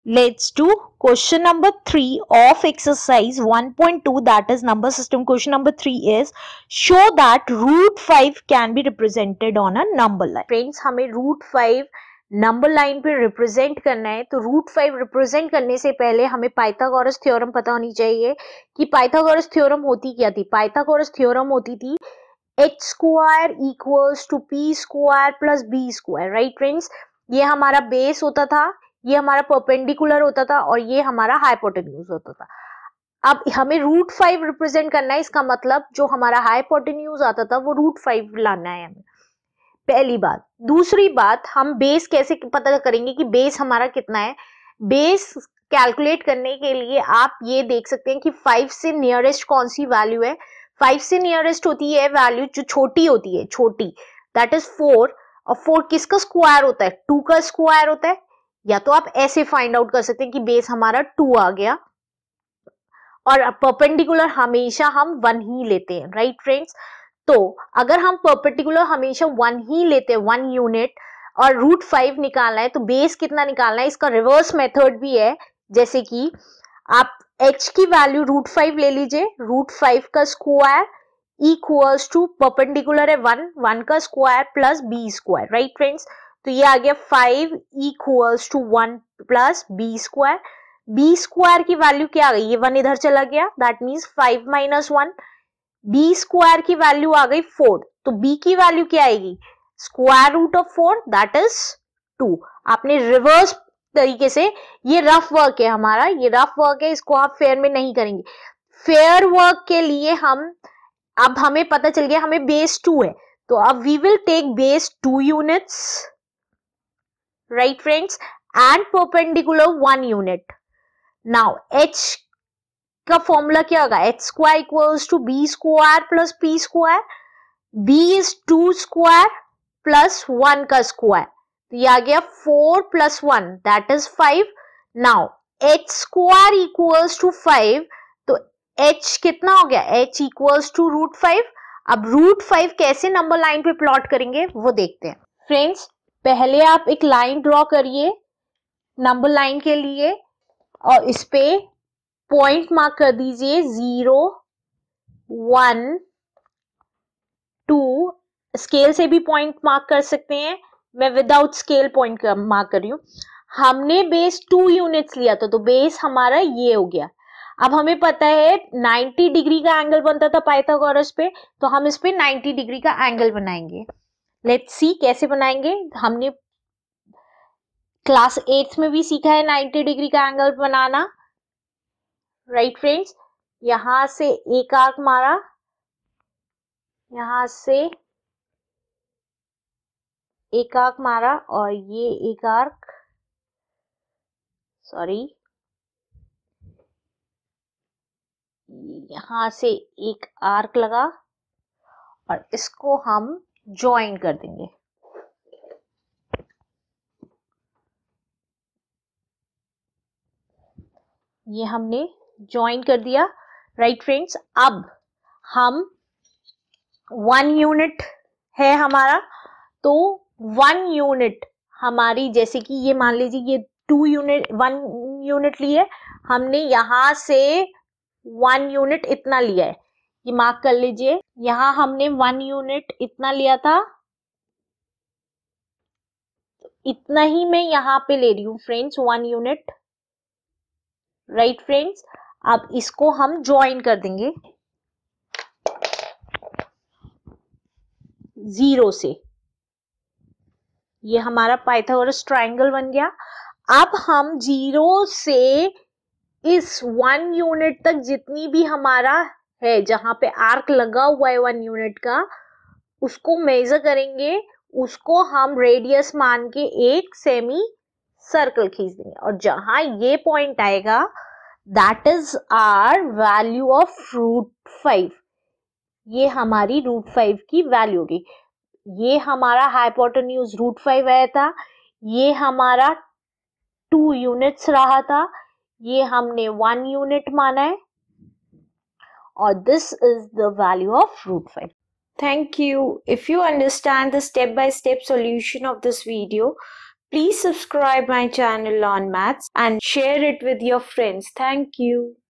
Let's do question number 3 of exercise 1.2, that is number system. Question number 3 is show that root 5 can be represented on a number line. Friends, हमें root 5 number line पे represent करना है, तो root 5 represent करने से पहले हमें Pythagoras theorem पता होनी चाहिए कि पाइथागोरस थ्योरम होती क्या थी. पाइथागोरस थ्योरम होती थी h square equals to p square plus b square. Right friends, ये हमारा बेस होता था, ये हमारा परपेंडिकुलर होता था और ये हमारा हाइपोटेन्यूज होता था. अब हमें रूट 5 रिप्रेजेंट करना है, इसका मतलब जो हमारा हाइपोटेन्यूज आता था वो रूट 5 लाना है हमें. पहली बात. दूसरी बात, हम बेस कैसे पता करेंगे कि बेस हमारा कितना है. बेस कैलकुलेट करने के लिए आप ये देख सकते हैं कि 5 से नियरेस्ट कौन सी वैल्यू है. 5 से नियरेस्ट होती है वैल्यू जो छोटी होती है, छोटी, दैट इज 4. और 4 किसका स्क्वायर होता है? 2 का स्क्वायर होता है. या तो आप ऐसे फाइंड आउट कर सकते हैं कि बेस हमारा 2 आ गया और परपेंडिकुलर हमेशा हम 1 ही लेते हैं. राइट फ्रेंड्स, तो अगर हम परपेंडिकुलर हमेशा 1 ही लेते हैं, 1 यूनिट, और रूट 5 निकालना है तो बेस कितना निकालना है, इसका रिवर्स मेथड भी है. जैसे कि आप h की वैल्यू रूट 5 ले लीजिए, रूट 5 का स्क्वायर इक्वल्स टू परपेंडिकुलर है 1, 1 का square plus b square. Right friends, तो ये आ गया 5 equals to 1 plus b square. b square की वैल्यू क्या आ गई? ये 1 इधर चला गया, that means 5 minus 1. b square की वैल्यू आ गई 4, तो b की वैल्यू क्या आएगी? Square root of 4, that is 2. आपने रिवर्स तरीके से, ये रफ वर्क है हमारा, ये रफ वर्क है, इसको आप फेयर में नहीं करेंगे. फेयर वर्क के लिए अब हमें पता चल गया हमें बेस 2 है, तो अब we will take base 2 units. Right friends, and perpendicular 1 unit. Now h का फॉर्मूला क्या होगा? h square equals to b square plus p square. b is 2 square plus 1 का स्क्वायर, तो ये आ गया 4 plus 1, that is 5. Now h square equals to 5, तो h कितना हो गया? h equals to root 5. अब रूट 5 कैसे नंबर लाइन पे प्लॉट करेंगे वो देखते हैं. फ्रेंड्स, पहले आप एक लाइन ड्रॉ करिए नंबर लाइन के लिए और इस पे पॉइंट मार्क कर दीजिए 0, 1, 2. स्केल से भी पॉइंट मार्क कर सकते हैं, मैं विदाउट स्केल पॉइंट मार्क कर रही हूँ. हमने बेस 2 यूनिट्स लिया था, तो बेस हमारा ये हो गया. अब हमें पता है 90 डिग्री का एंगल बनता था पाइथागोरस पे, तो हम इस पे 90 डिग्री का एंगल बनाएंगे. लेट्स सी कैसे बनाएंगे. हमने क्लास 8th में भी सीखा है 90 डिग्री का एंगल बनाना. राइट फ्रेंड्स, यहां से एक आर्क मारा, यहां से एक आर्क मारा और ये एक आर्क, सॉरी, यहां से एक आर्क लगा और इसको हम ज्वाइन कर देंगे. ये हमने ज्वाइन कर दिया. राइट फ्रेंड्स, अब हम 1 यूनिट है हमारा, तो 1 यूनिट हमारी, जैसे कि ये मान लीजिए ये 2 यूनिट 1 यूनिट ली है, हमने यहां से 1 यूनिट इतना लिया है, ये मार्क कर लीजिए. यहां हमने 1 यूनिट इतना लिया था, इतना ही मैं यहां पे ले रही हूं फ्रेंड्स, 1 यूनिट. राइट फ्रेंड्स, अब इसको हम ज्वाइन कर देंगे 0 से. ये हमारा पाइथागोरस ट्रायंगल बन गया. अब हम 0 से इस 1 यूनिट तक जितनी भी हमारा है, जहां पे आर्क लगा हुआ है 1 यूनिट का, उसको मेजर करेंगे. उसको हम रेडियस मान के एक सेमी सर्कल खींच देंगे और जहां ये पॉइंट आएगा that is our value of root 5. ये हमारी रूट 5 की वैल्यू होगी. ये हमारा हाइपोटेन्यूज रूट 5 आया था, ये हमारा 2 यूनिट्स रहा था, ये हमने 1 यूनिट माना है और this is the value of root 5. Thank you. If you understand the step-by-step solution of this video, Please subscribe my channel on maths and share it with your friends. Thank you.